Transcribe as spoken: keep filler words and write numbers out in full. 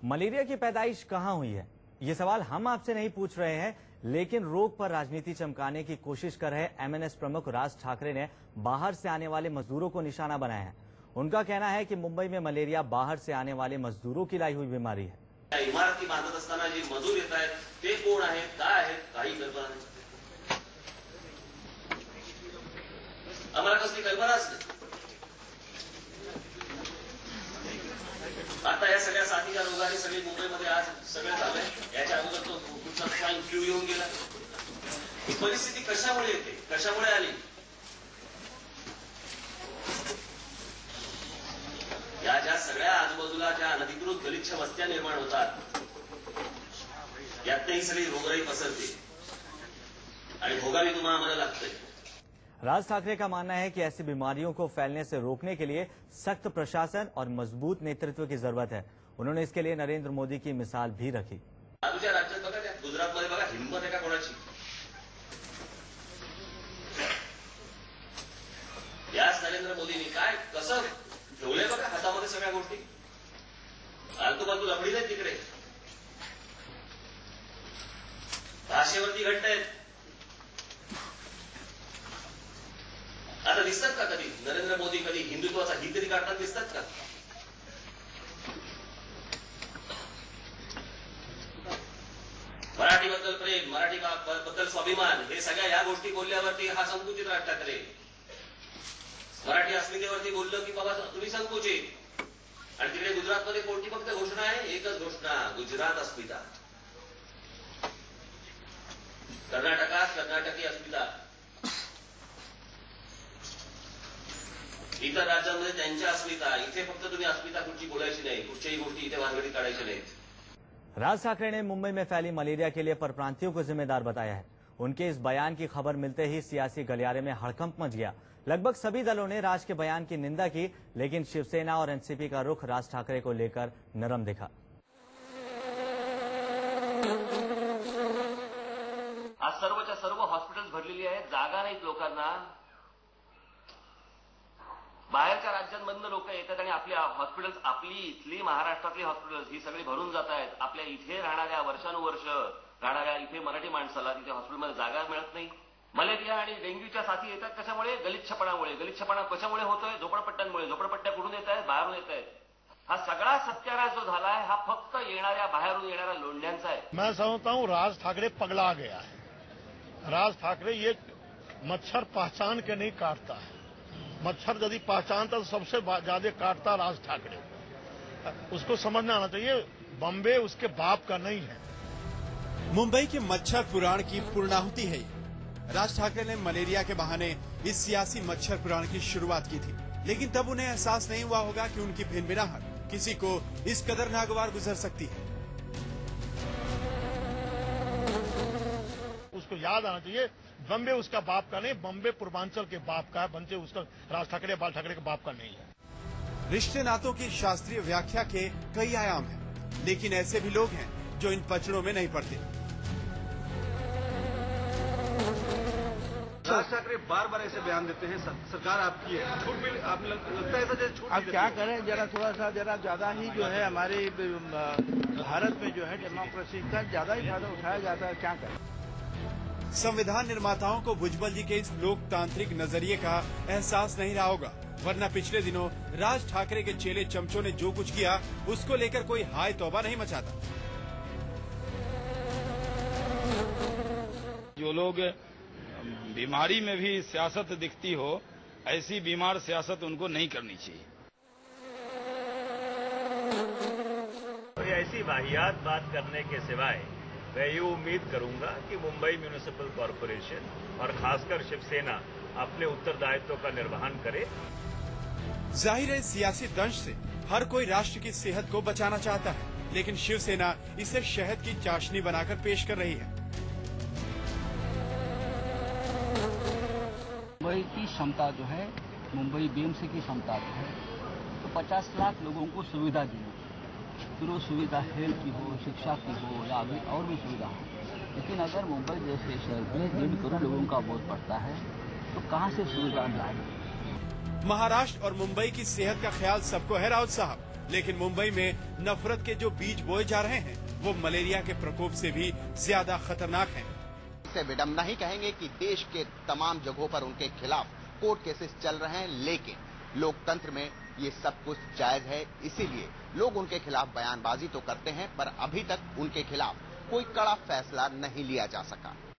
Malaria की पैदाइश कहां हुई है, ये सवाल हम आपसे नहीं पूछ रहे हैं, लेकिन रोग पर राजनीति चमकाने की कोशिश कर रहे एमएनएस प्रमुख राज ठाकरे ने बाहर से आने वाले मजदूरों को निशाना बनाया है। उनका कहना है कि मुंबई में मलेरिया बाहर से आने वाले मजदूरों की लाई हुई बीमारी है। इमारती बांधत असताना जे मजूर येत आहेत ते कोण आहेत, काय आहेत, काही कल्पना नाही। आम्हाला कसली कल्पनाच नाही। आता या सगळ्या साथीच्या रोगाने सगळी मुंबईमध्ये आज सगळं झालंय। याच्या अगोदर तो कुठचा स्वाईन फ्लू येऊन गेला। ही परिस्थिती कशामुळे येते, कशामुळे आली? या ज्या सगळ्या आजूबाजूला ज्या अनधिकृत गलिच्छ वस्त्या निर्माण होतात, यातही सगळी रोगराई पसरते आणि भोगावी तुम्हाला आम्हाला लागतंय। राज ठाकरे का मानना है कि ऐसी बीमारियों को फैलने से रोकने के लिए सख्त प्रशासन और मजबूत नेतृत्व की जरूरत है। उन्होंने इसके लिए नरेंद्र मोदी की मिसाल भी रखी। बाजूच्या राज्यात बघा, त्या गुजरातमध्ये बघा, हिंमत आहे का कोणाची? याच नरेंद्र मोदींनी काय कसं ठेवलंय बघा हातामध्ये सगळ्या गोष्टी। आलतूबाजू लफडी नाही तिकडे, भाषेवरती घट्ट आहेत। आता दिसतात का कधी नरेंद्र मोदी कधी हिंदुत्वाचा ही तरी काढताना दिसतात का? मराठीबद्दल प्रेम, मराठी बद्दल स्वाभिमान, हे सगळ्या या गोष्टी बोलल्यावरती हा संकुचित राज ठाकरे। मराठी अस्मितेवरती बोललं की बाबा तुम्ही संकुचित। आणि तिकडे गुजरातमध्ये कोणती फक्त घोषणा आहे, एकच घोषणा, गुजरात अस्मिता। कर्नाटकात कर्नाटकी अस्मिता। इतर राज्यांमध्ये त्यांच्या अस्मिता, इथे फक्त तुम्ही अस्मिता कुठची बोलायची नाही, कुठच्याही गोष्टी इथे भानगडी काढायची नाहीत। राज ठाकरे ने मुंबई में फैली मलेरिया के लिए परप्रांतियों को जिम्मेदार बताया है। उनके इस बयान की खबर मिलते ही सियासी गलियारे में हड़कंप मच गया। लगभग सभी दलों ने राज के बयान की निंदा की, लेकिन शिवसेना और एनसीपी का रुख राज ठाकरे को लेकर नरम दिखा। आज सर्वच्या सर्व हॉस्पिटल्स भरलेली आहेत, जागा नाहीत लोकांना। बाहेरच्या राज्यांमधून लोक येतात आणि आपल्या हॉस्पिटल्स, आपली इथली महाराष्ट्रातली हॉस्पिटल्स ही सगळी भरून जात आहेत। आपल्या इथे राहणाऱ्या वर्षानुवर्ष राहणाऱ्या इथे मराठी माणसाला तिथे हॉस्पिटलमध्ये जागा मिळत नाही। मलेरिया आणि डेंग्यूच्या साथी येतात कशामुळे? गलिच्छपणामुळे। गलिच्छपणा कशामुळे होतोय? झोपडपट्ट्यांमुळे। झोपडपट्ट्या कुठून येत आहेत? बाहेरून येत आहेत। हा सगळा सत्यानाश जो झालाय हा फक्त येणाऱ्या बाहेरून येणाऱ्या लोंढ्यांचा आहे। मैं समझता हूं राज ठाकरे पगला गया है। राज ठाकरे ये मच्छर पहचान के नहीं काटता है। मच्छर यदि पहचानता तो सबसे ज्यादा काटता राज ठाकरे। उसको समझना आना चाहिए, बॉम्बे उसके बाप का नहीं है। मुंबई के मच्छर पुराण की पूर्णाहुति है। राज ठाकरे ने मलेरिया के बहाने इस सियासी मच्छर पुराण की शुरुआत की थी, लेकिन तब उन्हें एहसास नहीं हुआ होगा कि उनकी भिनभिनाहट किसी को इस कदर नागवार गुजर सकती है। उसको याद आना चाहिए, बॉम्बे उसका बाप का नहीं, बॉम्बे पूर्वांचल के बाप का है। बंचे उसका राज ठाकरे बाल ठाकरे के बाप का नहीं है। रिश्ते नातों की शास्त्रीय व्याख्या के कई आयाम हैं, लेकिन ऐसे भी लोग हैं जो इन पचड़ों में नहीं पड़ते। राज ठाकरे बार बार ऐसे बयान देते हैं, सरकार आपकी है, छूट मिल, आप लगता है ऐसा छूट। अब क्या करें, जरा थोड़ा सा जरा ज्यादा ही जो है हमारे भारत में जो है डेमोक्रेसी का ज्यादा ही फायदा उठाया जाता है, क्या करें। संविधान निर्माताओं को भुजबल जी के इस लोकतांत्रिक नजरिए का एहसास नहीं रहा होगा, वरना पिछले दिनों राज ठाकरे के चेले चमचों ने जो कुछ किया उसको लेकर कोई हाय तौबा नहीं मचाता। जो लोग बीमारी में भी सियासत दिखती हो, ऐसी बीमार सियासत उनको नहीं करनी चाहिए। तो ऐसी वाहियात बात करने के सिवाय मैं ये उम्मीद करूंगा कि मुंबई म्युनिसिपल कॉरपोरेशन और खासकर शिवसेना अपने उत्तरदायित्व का निर्वहन करे। जाहिर है सियासी दंश से हर कोई राष्ट्र की सेहत को बचाना चाहता है, लेकिन शिवसेना इसे शहद की चाशनी बनाकर पेश कर रही है। मुंबई की क्षमता जो है, मुंबई बीएमसी की क्षमता जो है, तो पचास लाख लोगों को सुविधा दी, फिर वो सुविधा हेल्थ की हो, शिक्षा की हो या अभी और भी सुविधा हो। लेकिन अगर मुंबई जैसे शहर में डेढ़ करोड़ लोगों का वोट पड़ता है तो कहां से सुविधा लाएंगे? महाराष्ट्र और मुंबई की सेहत का ख्याल सबको है राउत साहब, लेकिन मुंबई में नफरत के जो बीज बोए जा रहे हैं वो मलेरिया के प्रकोप से भी ज्यादा खतरनाक हैं। इससे विडम्बना ही कहेंगे कि देश के तमाम जगहों पर उनके खिलाफ कोर्ट केसेस चल रहे हैं, लेकिन लोकतंत्र में ये सब कुछ जायज है, इसीलिए लोग उनके खिलाफ बयानबाजी तो करते हैं, पर अभी तक उनके खिलाफ कोई कड़ा फैसला नहीं लिया जा सका।